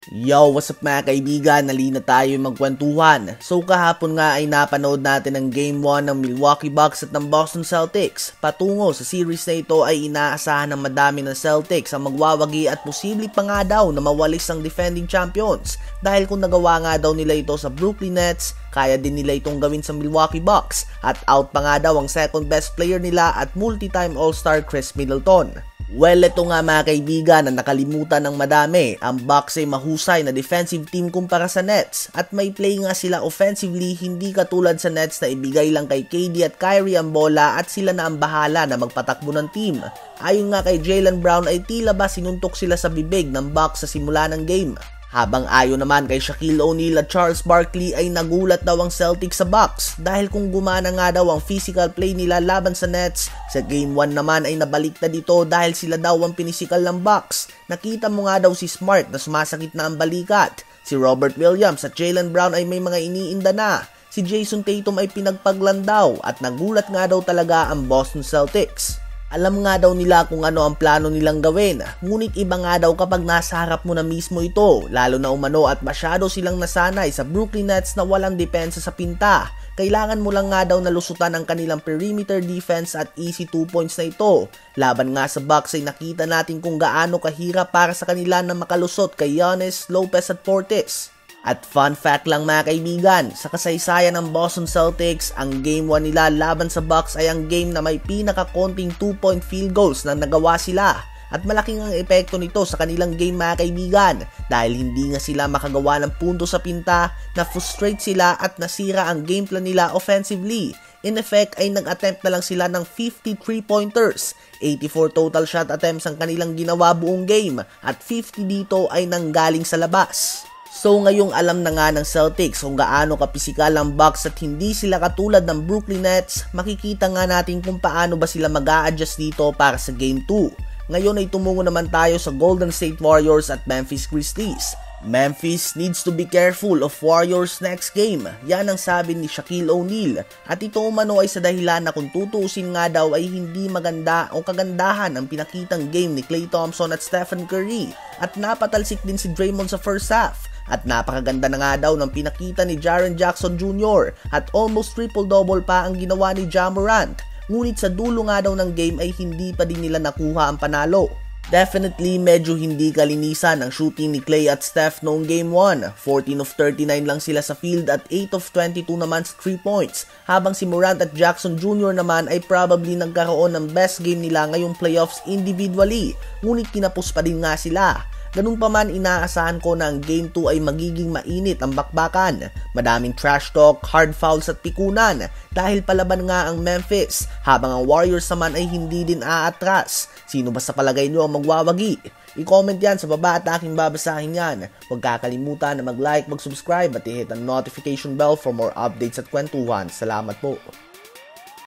Yo, what's up mga kaibigan? Nalina tayo magkwentuhan. So kahapon nga ay napanood natin ang Game 1 ng Milwaukee Bucks at ng Boston Celtics. Patungo sa series na ito ay inaasahan ng madami ng Celtics ang magwawagi at posibleng pa nga daw na mawalis ang defending champions. Dahil kung nagawa nga daw nila ito sa Brooklyn Nets, kaya din nila itong gawin sa Milwaukee Bucks. At out pa nga daw ang second best player nila at multi-time All-Star Chris Middleton. Well, ito nga mga kaibigan na nakalimutan ng madami. Ang Bucks ay mahusay na defensive team kumpara sa Nets at may play nga sila offensively, hindi katulad sa Nets na ibigay lang kay KD at Kyrie ang bola at sila na ang bahala na magpatakbo ng team. Ayon nga kay Jaylen Brown ay tila ba sinuntok sila sa bibig ng Bucks sa simula ng game. Habang ayon naman kay Shaquille O'Neal at Charles Barkley ay nagulat daw ang Celtics sa Bucks dahil kung gumana nga daw ang physical play nila laban sa Nets, sa Game 1 naman ay nabaliktad dito dahil sila daw ang pinisikal ng Bucks. Nakita mo nga daw si Smart na sumasakit na ang balikat. Si Robert Williams at Jaylen Brown ay may mga iniinda na. Si Jason Tatum ay pinagpaglandaw at nagulat nga daw talaga ang Boston Celtics. Alam nga daw nila kung ano ang plano nilang gawin, ngunit iba nga daw kapag nasa harap mo na mismo ito, lalo na umano at masyado silang nasanay sa Brooklyn Nets na walang depensa sa pinta. Kailangan mo lang nga daw nalusutan ang kanilang perimeter defense at easy 2 points na ito. Laban nga sa Bucks ay nakita natin kung gaano kahirap para sa kanila na makalusot kay Giannis, Lopez at Portis. At fun fact lang mga kaibigan, sa kasaysayan ng Boston Celtics, ang Game 1 nila laban sa Bucks ay ang game na may pinakakonting 2-point field goals na nagawa sila. At malaking ang epekto nito sa kanilang game mga kaibigan dahil hindi nga sila makagawa ng punto sa pinta, na-frustrate sila at nasira ang game plan nila offensively. In effect ay nag-attempt na lang sila ng 53 pointers, 84 total shot attempts ang kanilang ginawa buong game at 50 dito ay nanggaling sa labas. So ngayong alam na nga ng Celtics kung gaano kapisikal ang Bucks at hindi sila katulad ng Brooklyn Nets, makikita nga natin kung paano ba sila mag-a-adjust dito para sa Game 2. Ngayon ay tumungo naman tayo sa Golden State Warriors at Memphis Grizzlies. Memphis needs to be careful of Warriors next game. Yan ang sabi ni Shaquille O'Neal. At ito umano ay sa dahilan na kung tutuusin nga daw ay hindi maganda o kagandahan ang pinakitang game ni Klay Thompson at Stephen Curry. At napatalsik din si Draymond sa first half. At napakaganda na nga daw ng pinakita ni Jaren Jackson Jr. at almost triple-double pa ang ginawa ni Ja Morant. Ngunit sa dulo nga daw ng game ay hindi pa din nila nakuha ang panalo. Definitely medyo hindi kalinisan ang shooting ni Klay at Steph noong Game 1. 14 of 39 lang sila sa field at 8 of 22 naman sa 3 points. Habang si Morant at Jackson Jr. naman ay probably nagkaroon ng best game nila ngayong playoffs individually. Ngunit kinapos pa din nga sila. Ganun pa man, inaasahan ko na ang Game 2 ay magiging mainit ang bakbakan. Madaming trash talk, hard fouls at pikunan dahil palaban nga ang Memphis habang ang Warriors naman ay hindi din aatras. Sino ba sa palagay nyo ang magwawagi? I-comment yan sa baba at aking babasahin yan. Huwag kakalimutan na mag-like, mag-subscribe at i-hit ang notification bell for more updates at kwentuhan. Salamat po.